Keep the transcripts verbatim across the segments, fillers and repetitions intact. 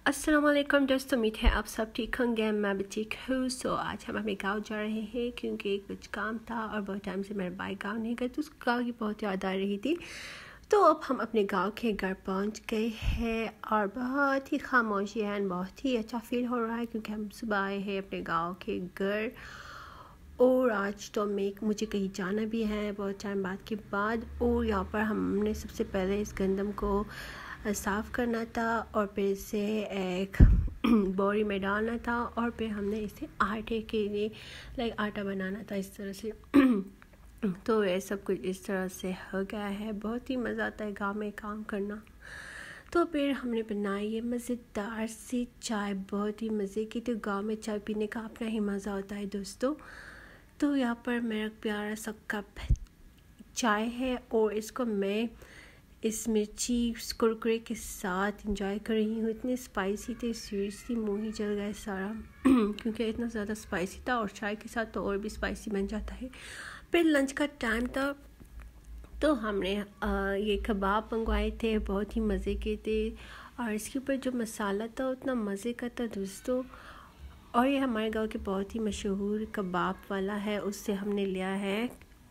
अस्सलाम वालेकुम दोस्तों, उम्मीद है आप सब ठीक होंगे। मैं भी ठीक हूँ। सो आज हम अपने गांव जा रहे हैं क्योंकि एक कुछ काम था और बहुत टाइम से मेरे भाई गांव नहीं गए, तो उस गांव की बहुत याद आ रही थी। तो अब हम अपने गांव के घर पहुंच गए हैं और बहुत ही खामोशी है, बहुत ही अच्छा फील हो रहा है क्योंकि हम सुबह आए हैं अपने गाँव के घर। और आज तो मैं मुझे कहीं जाना भी है बहुत टाइम बाद के बाद। और यहाँ पर हमने सबसे पहले इस गंदम को साफ़ करना था और फिर इसे एक बोरी में डालना था और फिर हमने इसे आटे के लिए लाइक आटा बनाना था इस तरह से। तो ये सब कुछ इस तरह से हो गया है। बहुत ही मज़ा आता है गांव में काम करना। तो फिर हमने बनाई ये मज़ेदार सी चाय, बहुत ही मज़े की। तो गांव में चाय पीने का अपना ही मज़ा होता है दोस्तों। तो यहाँ पर मेरा प्यारा सा कप चाय है और इसको मैं इस मिर्ची कुरकुरे के साथ इंजॉय कर रही हूँ। इतने स्पाइसी थे, सीरियसली मुँह ही जल गया सारा क्योंकि इतना ज़्यादा स्पाइसी था और चाय के साथ तो और भी स्पाइसी बन जाता है। फिर लंच का टाइम था तो हमने आ, ये कबाब मंगवाए थे, बहुत ही मज़े के थे और इसके ऊपर जो मसाला था उतना मज़े का था दोस्तों। और ये हमारे गांव के बहुत ही मशहूर कबाब वाला है, उससे हमने लिया है।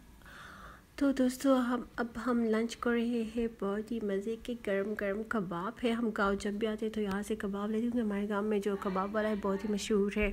तो दोस्तों हम अब हम लंच कर रहे हैं। बहुत ही मज़े के गरम गरम कबाब है। हम गांव जब भी आते हैं तो यहाँ से कबाब लेते हैं क्योंकि हमारे गांव में जो कबाब वाला है बहुत ही मशहूर है।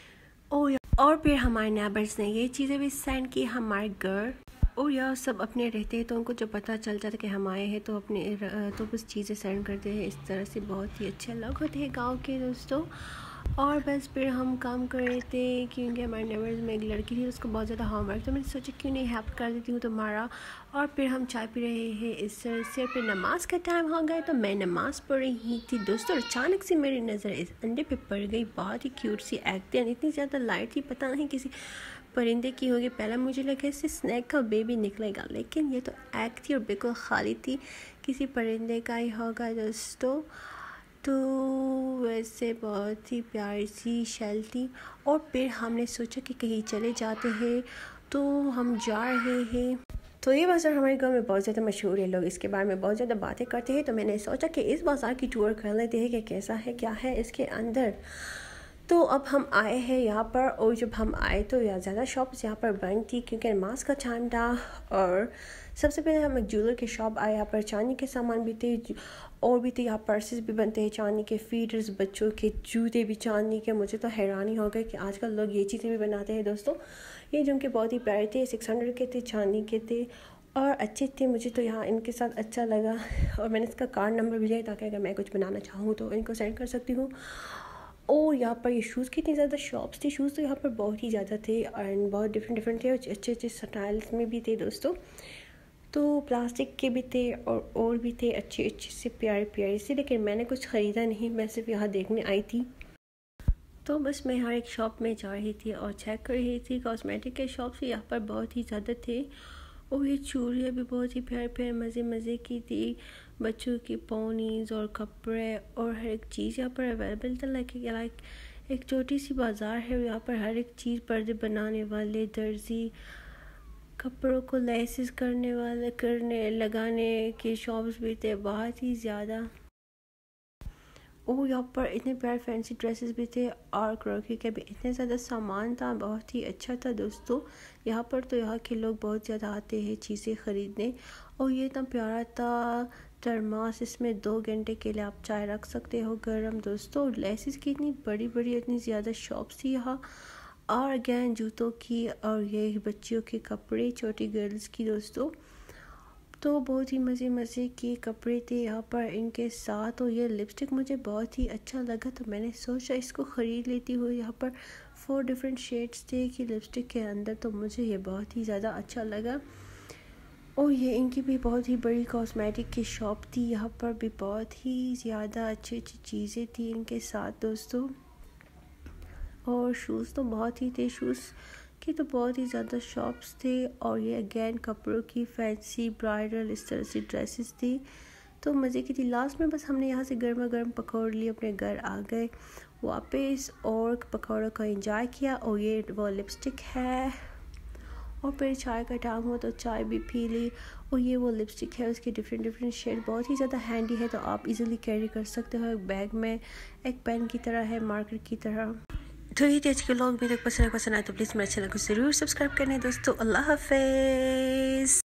और और फिर हमारे नेबर्स ने ये चीज़ें भी सेंड की हमारे घर। और यह सब अपने रहते हैं तो उनको जब पता चल जाता है कि हम आए हैं तो अपने तो कुछ चीज़ें सेंड करते हैं। इस तरह से बहुत ही अच्छे लोग होते हैं गाँव के दोस्तों। और बस फिर हम काम कर रहे थे क्योंकि हमारे नेबर्स में एक लड़की थी, उसको बहुत ज़्यादा होमवर्क, तो मैंने सोचा क्यों नहीं हेल्प कर देती हूँ तुम्हारा। और फिर हम चाय पी रहे हैं इस तरह से। फिर नमाज का टाइम हो गया तो मैं नमाज पढ़ रही थी दोस्तों। अचानक से मेरी नज़र इस अंडे पे पड़ गई। बहुत ही क्यूट सी एग थी, इतनी ज़्यादा लाइट थी, पता नहीं किसी परिंदे की होगी। पहले मुझे लगा इससे स्नैक का बेबी निकलेगा, लेकिन ये तो एग थी और बिल्कुल खाली थी, किसी परिंदे का ही होगा दोस्तों। तो वैसे बहुत ही प्यारी सी शेल थी। और फिर हमने सोचा कि कहीं चले जाते हैं, तो हम जा रहे हैं। तो ये बाज़ार हमारे गांव में बहुत ज़्यादा मशहूर है, लोग इसके बारे में बहुत ज़्यादा बातें करते हैं। तो मैंने सोचा कि इस बाज़ार की टूर कर लेते हैं कि कैसा है, क्या है इसके अंदर। तो अब हम आए हैं यहाँ पर और जब हम आए तो यहाँ ज़्यादा शॉप्स यहाँ पर बंद थी क्योंकि नमाज का टाइम था। और सबसे पहले हम एक ज्वेलर के शॉप आए, यहाँ पर चांदी के सामान भी थे और भी थे। यहाँ पर्सेस भी बनते हैं चांदी के, फीडर्स, बच्चों के जूते भी चांदी के। मुझे तो हैरानी हो गई कि आजकल लोग ये चीज़ें भी बनाते हैं दोस्तों। ये झुमके बहुत ही प्यारे थे, सिक्स हंड्रेड के थे, चांदी के थे और अच्छे थे। मुझे तो यहाँ इनके साथ अच्छा लगा और मैंने इसका कार्ड नंबर भी लिया ताकि अगर मैं कुछ बनाना चाहूँ तो इनको सेंड कर सकती हूँ। और यहाँ पर ये शूज़ की इतनी ज़्यादा शॉप्स थी, शूज़ तो यहाँ पर बहुत ही ज़्यादा थे एंड बहुत डिफरेंट डिफरेंट थे और अच्छे अच्छे स्टाइल्स में भी थे दोस्तों। तो प्लास्टिक के भी थे और और भी थे अच्छे अच्छे से, प्यारे प्यारे से। लेकिन मैंने कुछ ख़रीदा नहीं, मैं सिर्फ यहाँ देखने आई थी। तो बस मैं हर एक शॉप में जा रही थी और चेक कर रही थी। कॉस्मेटिक के शॉप्स यहाँ पर बहुत ही ज़्यादा थे और ये चूड़ियाँ भी बहुत ही प्यारे प्यारे मज़े मज़े की थी। बच्चों की पोनीज़ और कपड़े और हर एक चीज़ यहाँ पर अवेलेबल था। लाइक लाइक एक छोटी सी बाज़ार है, यहाँ पर हर एक चीज़, पर्दे बनाने वाले, दर्जी, कपड़ों को लेसेस करने वाले, करने लगाने के शॉप्स भी थे बहुत ही ज़्यादा। और यहाँ पर इतने प्यारे फैंसी ड्रेसेस भी थे और क्रॉकरी के भी इतने ज़्यादा सामान था, बहुत ही अच्छा था दोस्तों। यहाँ पर तो यहाँ के लोग बहुत ज़्यादा आते हैं चीज़ें ख़रीदने। और ये इतना प्यारा था थर्मास, इसमें दो घंटे के लिए आप चाय रख सकते हो गर्म दोस्तों। लेसेस की इतनी बड़ी बड़ी इतनी ज़्यादा शॉप्स थी यहाँ। और अगैन जूतों की और ये बच्चियों के कपड़े, छोटी गर्ल्स की दोस्तों। तो बहुत ही मज़े मज़े के कपड़े थे यहाँ पर इनके साथ। और ये लिपस्टिक मुझे बहुत ही अच्छा लगा तो मैंने सोचा इसको ख़रीद लेती हूँ। यहाँ पर फोर डिफरेंट शेड्स थे कि लिपस्टिक के अंदर, तो मुझे ये बहुत ही ज़्यादा अच्छा लगा। और ये इनकी भी बहुत ही बड़ी कॉस्मेटिक की शॉप थी, यहाँ पर भी बहुत ही ज़्यादा अच्छी अच्छी चीज़ें थी इनके साथ दोस्तों। और शूज़ तो बहुत ही थे, शूज़ की तो बहुत ही ज़्यादा शॉप्स थे। और ये अगेन कपड़ों की फैंसी ब्राइडल इस तरह से ड्रेसेस थी, तो मज़े की थी। लास्ट में बस हमने यहाँ से गर्मा गर्म पकौड़े लिए, अपने घर आ गए वापस और पकौड़ों का एंजॉय किया। और ये वो लिपस्टिक है और फिर चाय का टाइम हो तो चाय भी पी ली। और ये वो लिपस्टिक है, उसकी डिफरेंट डिफरेंट शेड बहुत ही ज़्यादा हैंडी है, तो आप इजीली कैरी कर सकते हो एक बैग में, एक पेन की तरह है, मार्कर की तरह। तो ये आज के व्लॉग भी तक पसंद पसंद आए तो प्लीज़ मेरे चैनल को ज़रूर सब्सक्राइब करना दोस्तों। अल्लाह हाफिज़।